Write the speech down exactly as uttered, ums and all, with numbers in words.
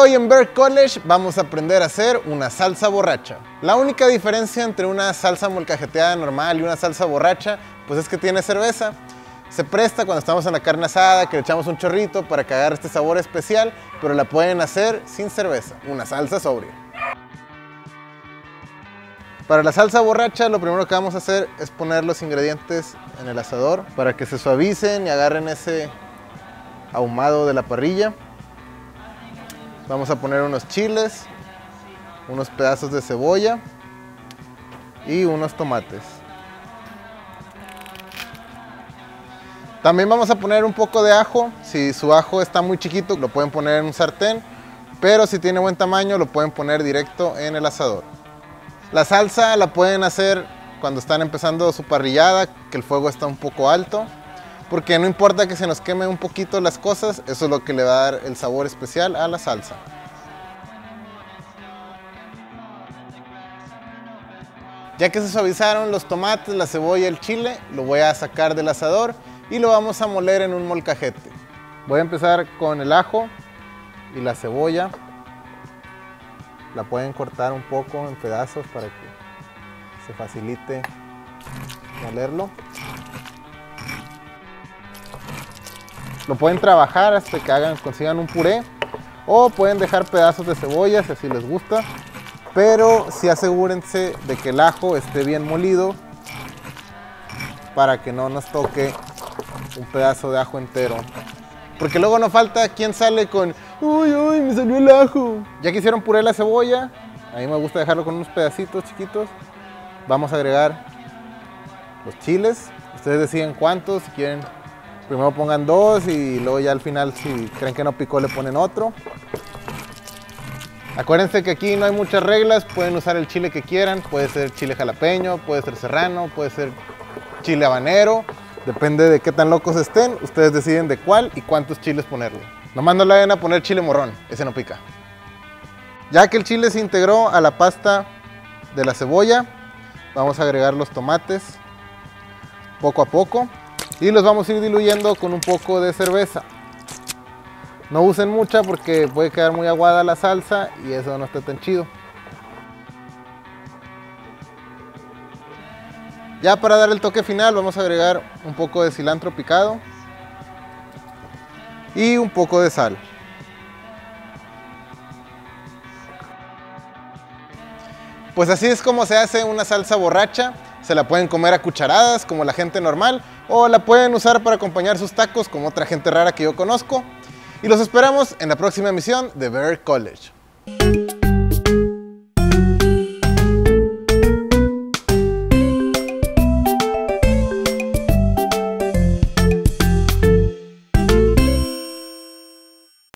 hoy en Bear College vamos a aprender a hacer una salsa borracha. La única diferencia entre una salsa molcajeteada normal y una salsa borracha, pues es que tiene cerveza. Se presta cuando estamos en la carne asada, que le echamos un chorrito para que agarre este sabor especial, pero la pueden hacer sin cerveza, una salsa sobria. Para la salsa borracha, lo primero que vamos a hacer es poner los ingredientes en el asador para que se suavicen y agarren ese ahumado de la parrilla. Vamos a poner unos chiles, unos pedazos de cebolla y unos tomates. También vamos a poner un poco de ajo. Si su ajo está muy chiquito, lo pueden poner en un sartén, pero si tiene buen tamaño, lo pueden poner directo en el asador. La salsa la pueden hacer cuando están empezando su parrillada, que el fuego está un poco alto, porque no importa que se nos queme un poquito las cosas, eso es lo que le va a dar el sabor especial a la salsa. Ya que se suavizaron los tomates, la cebolla y el chile, lo voy a sacar del asador y lo vamos a moler en un molcajete. Voy a empezar con el ajo y la cebolla. La pueden cortar un poco en pedazos para que se facilite molerlo. Lo pueden trabajar hasta que hagan, consigan un puré, o pueden dejar pedazos de cebolla si así les gusta, pero sí asegúrense de que el ajo esté bien molido para que no nos toque un pedazo de ajo entero, porque luego no falta quien sale con uy, uy, me salió el ajo. Ya que hicieron puré la cebolla, a mí me gusta dejarlo con unos pedacitos chiquitos. Vamos a agregar los chiles, ustedes deciden cuántos, si quieren primero pongan dos y luego ya al final, si creen que no picó, le ponen otro. Acuérdense que aquí no hay muchas reglas, pueden usar el chile que quieran, puede ser chile jalapeño, puede ser serrano, puede ser chile habanero, depende de qué tan locos estén, ustedes deciden de cuál y cuántos chiles ponerle. Nomás no le vayan a poner chile morrón, ese no pica. Ya que el chile se integró a la pasta de la cebolla, vamos a agregar los tomates poco a poco. Y los vamos a ir diluyendo con un poco de cerveza. No usen mucha porque puede quedar muy aguada la salsa y eso no está tan chido. Ya para dar el toque final vamos a agregar un poco de cilantro picado y un poco de sal. Pues así es como se hace una salsa borracha. Se la pueden comer a cucharadas como la gente normal, o la pueden usar para acompañar sus tacos como otra gente rara que yo conozco. Y los esperamos en la próxima emisión de Bear College.